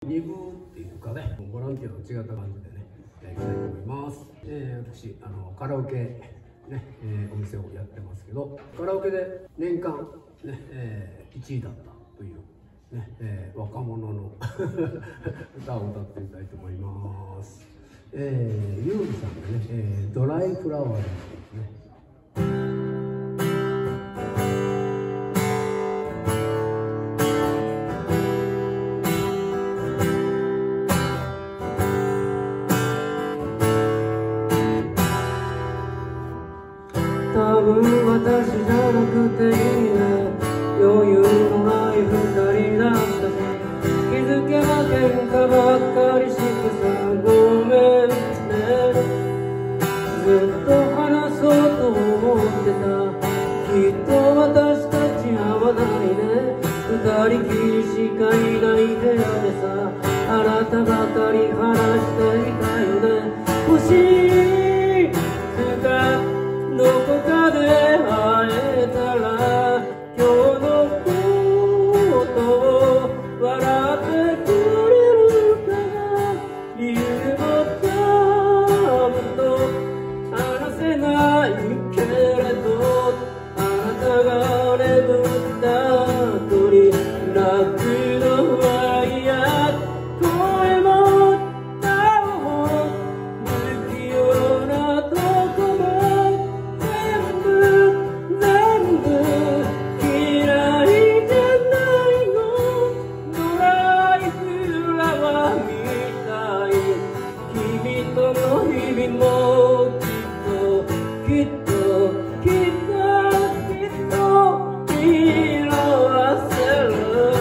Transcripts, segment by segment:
2部っていうかね、ボランティアと違った感じでね、やりたいと思います。私カラオケね、お店をやってますけど、カラオケで年間ね、1位だったというね、若者の歌を歌ってみたいと思います。ユーリさんがね、ドライフラワーですね。 多分私じゃなくていいね、余裕のない二人だったし、気づけば喧嘩ばっかりしてさ、ごめんね。ずっと話そうと思ってた、きっと私たち合わないね。二人きりしかいない部屋でさ、あなたばかり話していたよね。もしつかどこかで会えたら、今日のことを笑ってくれるかな。理由もちゃんと話せないけれど、あなたが眠った後に泣くのは嫌。声も顔も不器用なとこも全部嫌いじゃないの。ドライフラワーみたい、君との日々もきっと色あせる。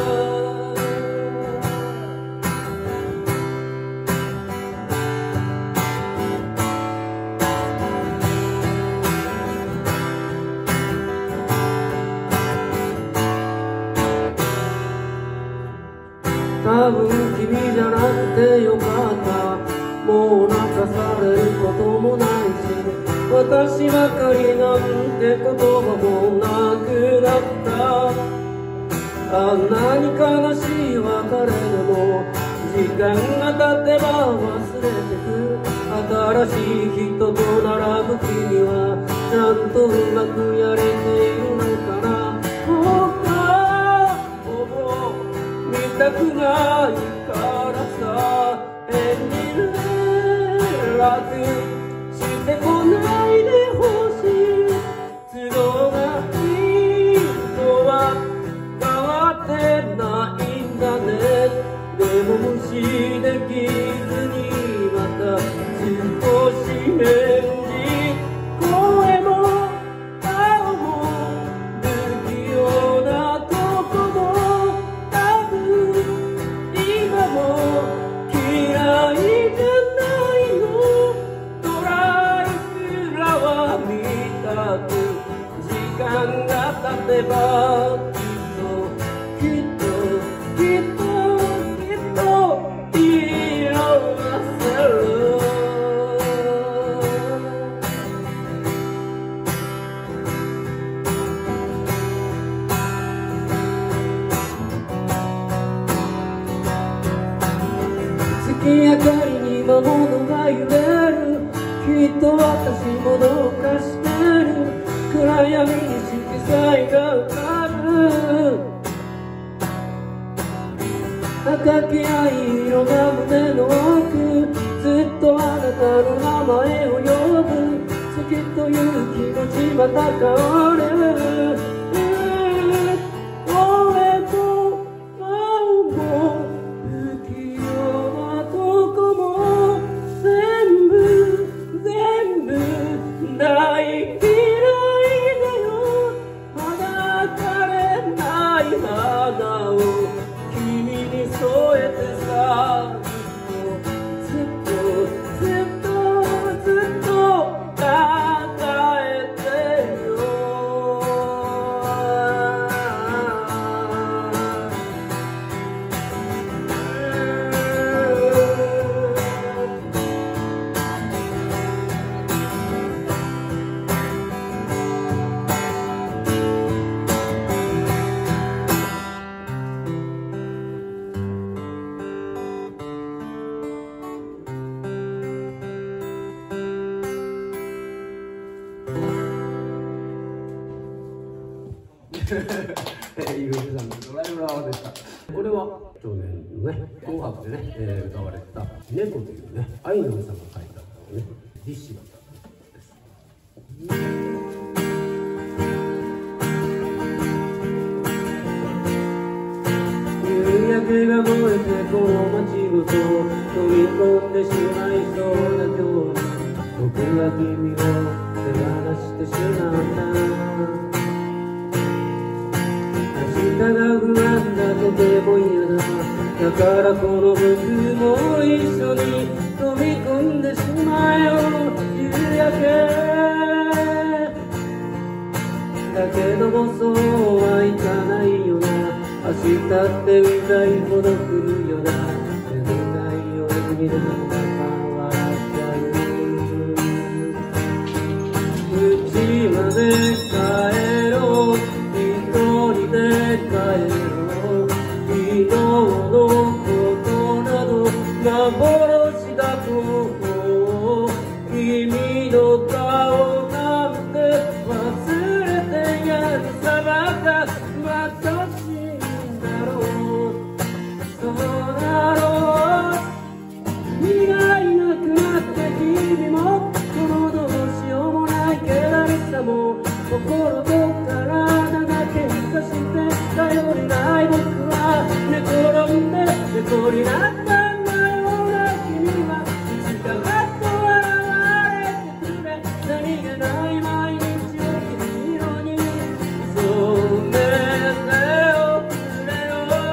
多分君じゃなくてよかった。もう泣かされることもないし、私ばかりなんて言葉もなくなった。あんなに悲しい別れでも時間が経てば忘れてく。新しい人と並ぶ君はちゃんとうまくやれているのかな。ほぼ見たくないからさ、変に連絡してこないでほしい。都合がいいのは変わってないんだね。でも無視できずにまた少し返事。声も顔も不器用なとこも多分今も嫌いじゃないの。ドライフラワーみたく時間が経てばきっと色あせる。月明かりに魔物が揺れる。きっと私もどうかしてる。暗闇に色彩が浮かぶ。赤き藍色が胸の奥、ずっとあなたの名前を呼ぶ。好きという気持ちまた変わる。声も顔も不器用なとこも全部大嫌いだよ。まだ枯れない花を君に添えてさ、ずっと抱えてよ。 ゆうじさんのドライフラワーでした。これは去年のね、紅白でね、歌われた猫というね、愛のさんが書いた歌をね、ディッシュが歌ったです。 夕焼けが燃えてこの街ごと飛び込んでしまいそうな今日に僕は君を手放してしまった明日が不安だとても嫌だだからこの僕も一緒に飛び込んでしまえよ夕焼けだけどもそうはいかないよな明日ってうざいほど来るよな眠たい夜にでも笑っちゃう家まで帰ろう一人で帰ろう昨日のことなど幻だと思う君の顔なんて忘れてやるさばか私心と体が喧嘩して頼りない僕は寝転んで猫になったんだような君はいつかはっと現れてくれ何気ない毎日を君色に染めておくれ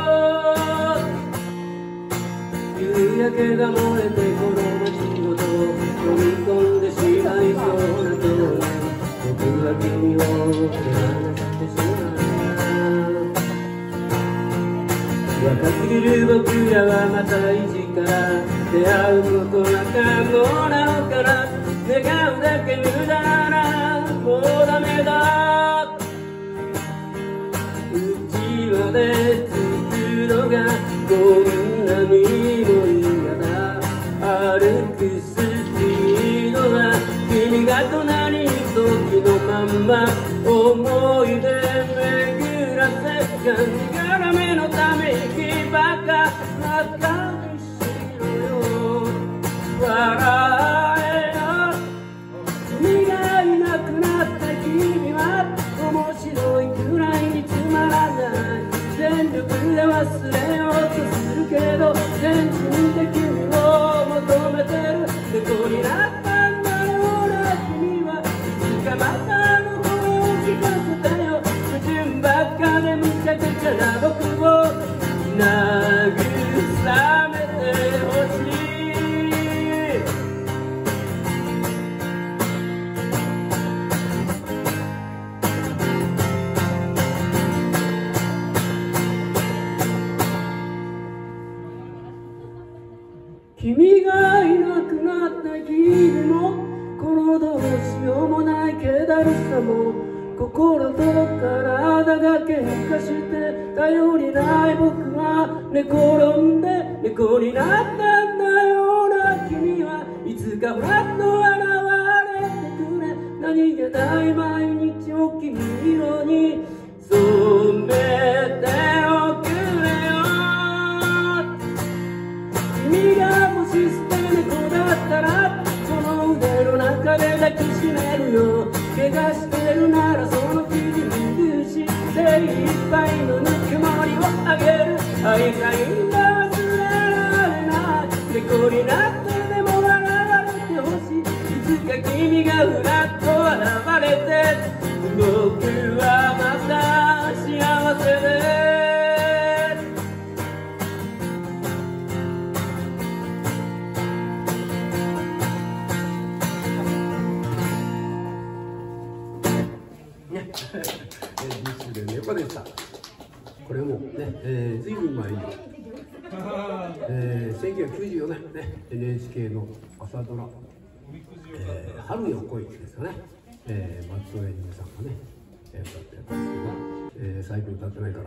よ夕焼けが燃えてこの街ごと飲み込んでしまいそうな今日僕は君を手放してしまう若すぎる僕らはまた一から出会うことが可能なのかな願うだけ無駄なもうダメだ家まで着くのがこんなにも嫌だ歩くスピードは君が隣に時のまんま思い出巡らせがんがらめのため息ばかバカにしろよ笑えよ君がいなくなった君は面白いくらいにつまらない全力で忘れようとするけど全身で君を求めてる猫になったんだような君はいつかまたの声を聞かせてよ不純ばっかでむちゃくちゃな僕を慰めてほしい君がいなくなった日々もこのどうしようもない気だるさも心と体が喧嘩して頼りない僕は寝転んで猫になったんだような君はいつかふらっと現れてくれ何気ない毎日を君色に染めておくれよ君がもし捨て猫だったらその腕の中で抱きしめるよ怪我してるならその傷に許し精一杯のぬくもりをあげる会いたいんだ忘れられない猫になってでも笑われてほしいいつか君がふらっと現れて僕はまた幸せででした。これもね、ずいぶん前に、1994年ね、NHK の朝ドラ、春よ来いですかね、松尾恵里さんがね、歌ってやったんですけど、最近歌ってないから。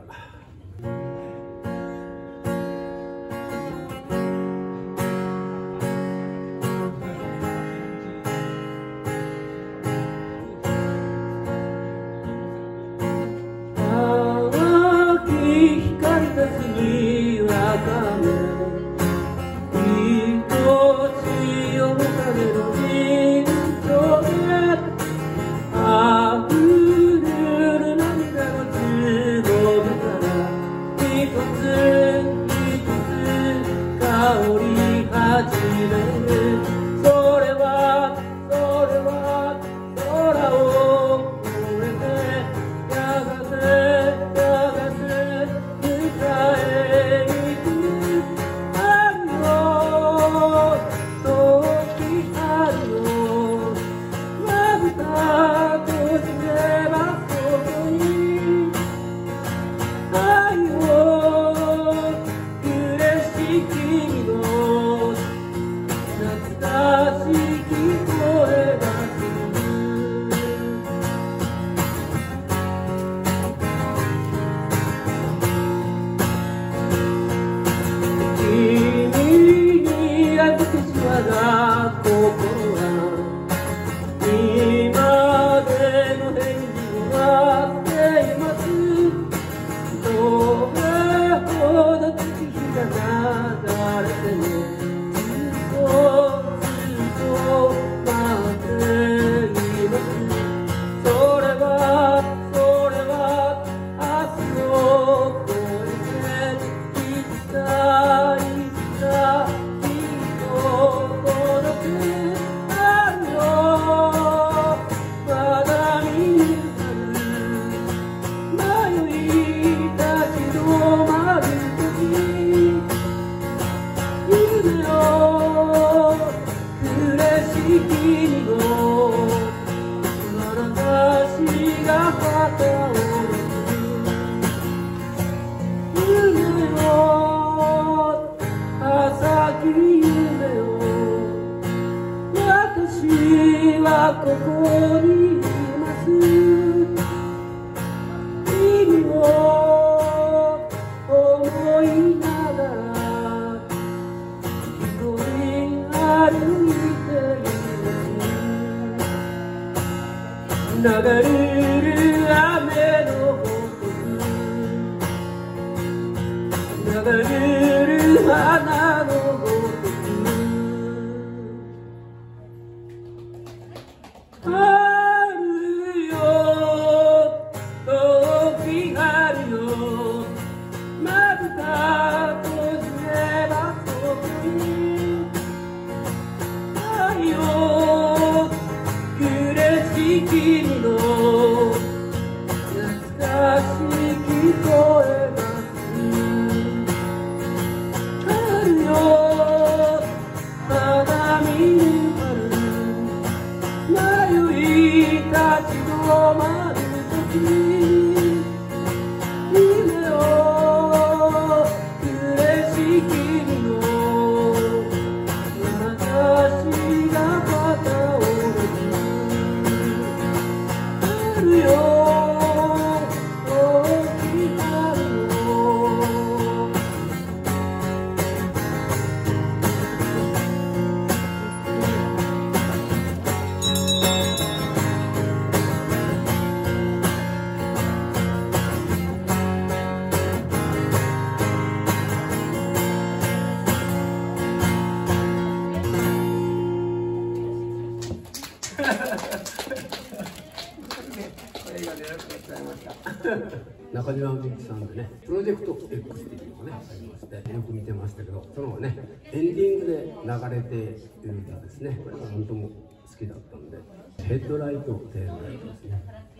中島みゆきさんでね、プロジェクト X っていうのがね、ありまして、よく見てましたけど、そのね、エンディングで流れている歌ですね、これが本当も好きだったんで、ヘッドライト、テールライトですね。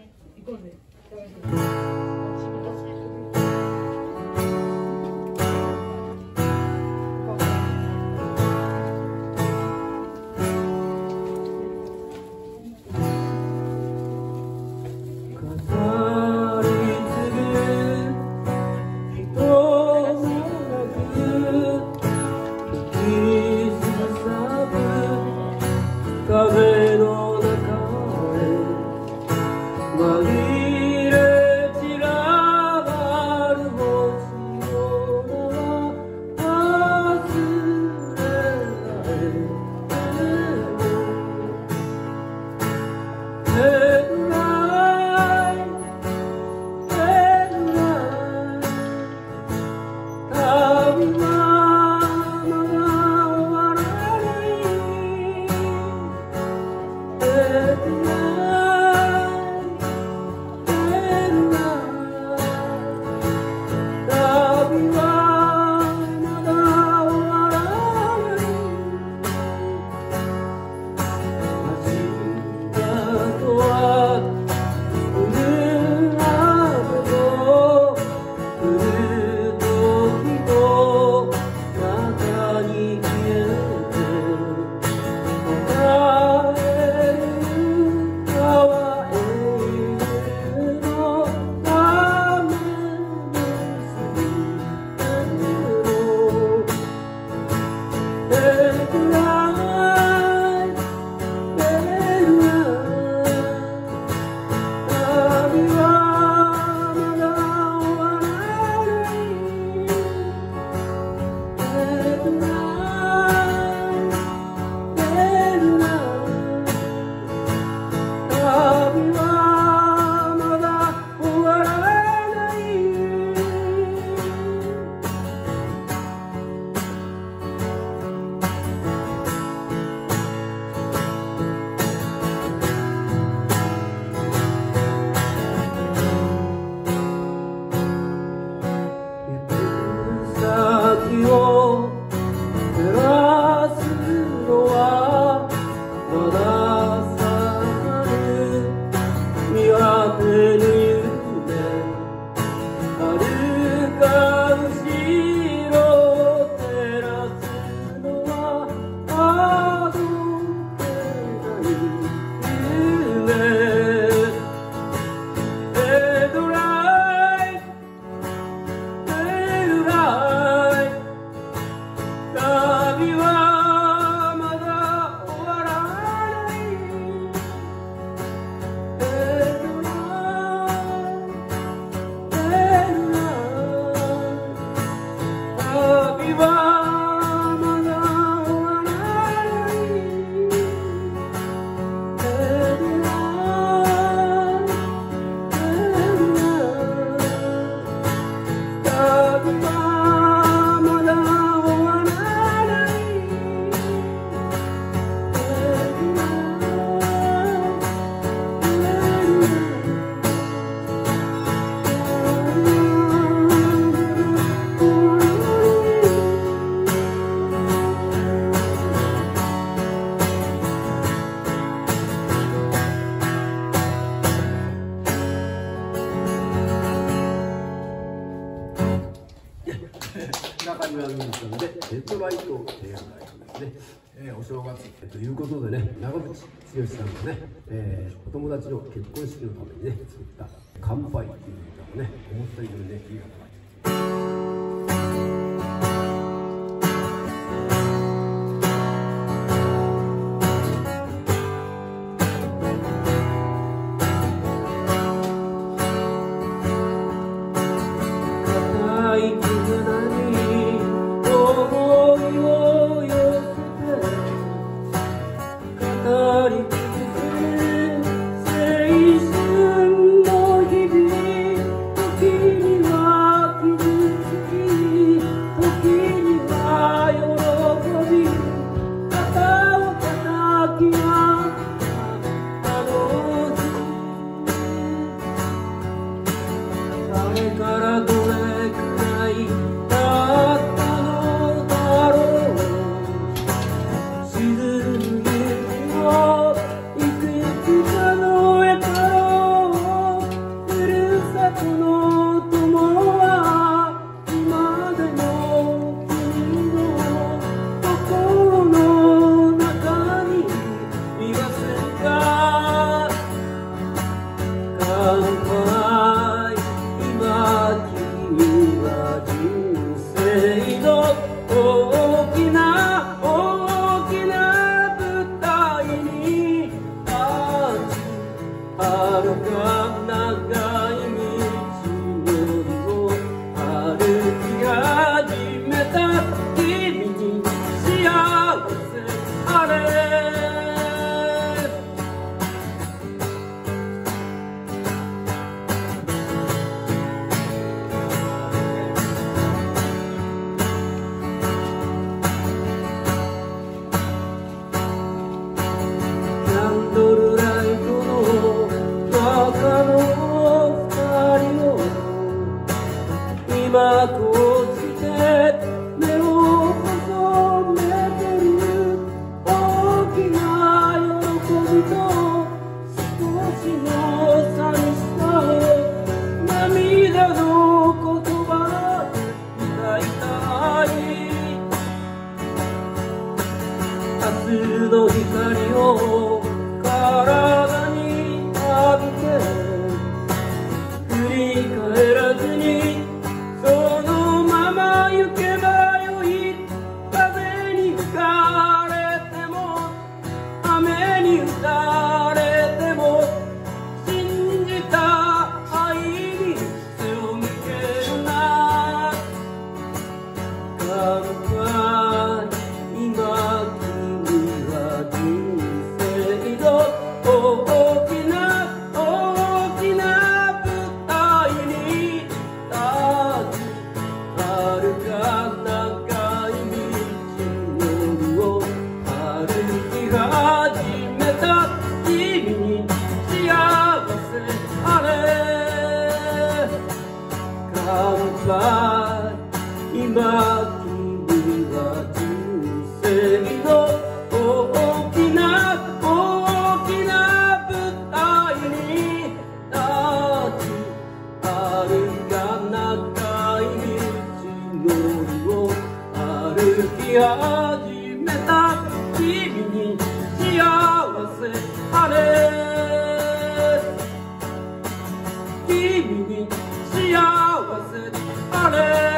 風の中へ紛れ散ら旅はまだ終わら中島みゆきさんで「デッドライト」を提案ですね、お正月ということでね、長渕剛さんのね、お友達の結婚式のためにね作った「乾杯」っていう歌をね、思った以上にねいい歌が今こうして目を細めてる大きな喜びと少しの寂しさを涙の言葉で伝えたい。明日の光を体に浴びて振り返らずにそのまま行けばよい。風に吹かれても雨に打たれても信じた愛に背を向けるな。乾杯、今君は人生の大きな大きな舞台に立つ。遥か長い道を歩き始めた君に幸せあれ。乾杯、今君は人生の大きな大きな舞台に立ち、遥か長い道を歩き始めた君に幸せあれ。君に幸せあれ。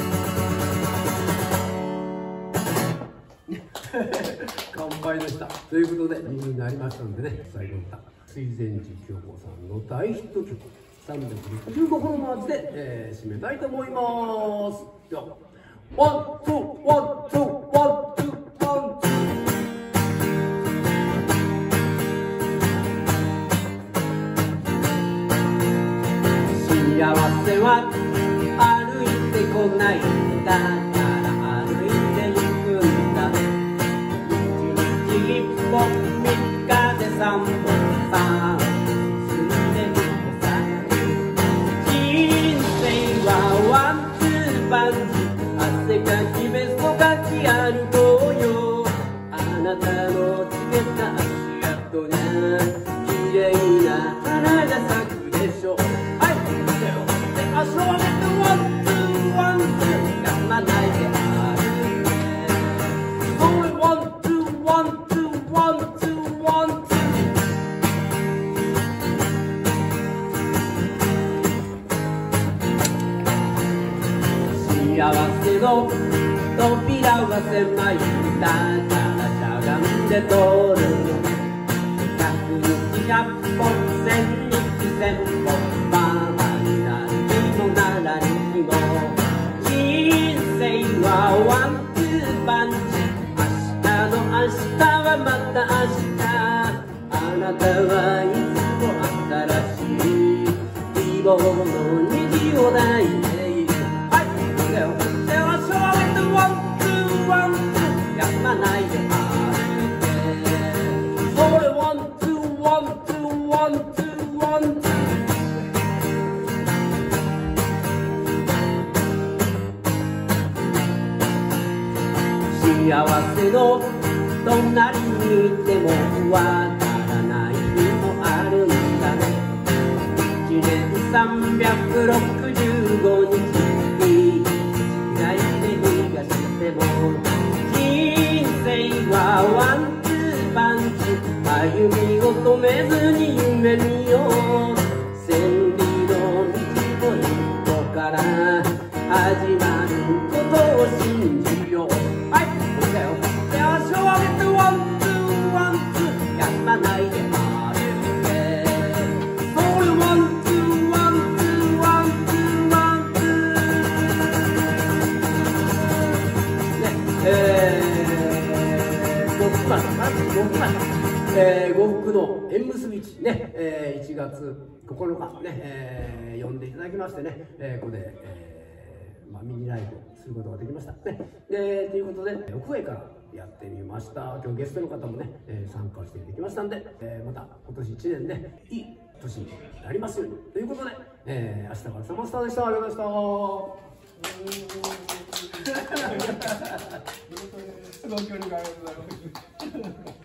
乾杯でした。 ということで2時になりましたのでね、最後に水前寺京子さんの大ヒット曲365コロマーチで、締めたいと思います。ではワンツーワンツーワンツーワンツー。 幸せは歩いてこないんだから歩いてゆくんだ。一日一歩3日で3歩さ進んでいくさ。人生はワンツーパンチ、汗かきベストかき歩こうよ。あなたのつけた足跡に綺麗な花が咲くでしょう。足を上げてワンツーワンツー、やまないで歩いて。それワンツーワンツーワンツーワンツー。幸せの扉は狭いんだからしゃがんで通るの。100日100歩1000日1000歩ワンツーパンチ、明日の明日はまた明日。あなたはいつも新しい希望の虹を抱いている。はい、手を足を上げてワンツーワンツー、やまないで歩いて。それワンツーワンツーワンツーワンツー。幸せの隣にいてもわからない日もあるんだね。1年365日いいないで日がしても、人生はワンツーパンチ、歩みを止めずに夢見よう。千里の道を一歩から始まることを信じよう。はい、足を上げてワンツーワンツー、やまないで歩いて。それワンツーワンツーワンツーワンツー。ね、6番呉服の縁結び地ね、1月9日ね、呼んでいただきましてね、ここで、ミニライブをすることができましたね。ということで屋外からやってみました。今日ゲストの方もね、参加していただきましたんで、また今年1年ね、いい年になりますようにということで、明日からサマスターでした。ありがとうございました。 すごい距離がありがとうございます。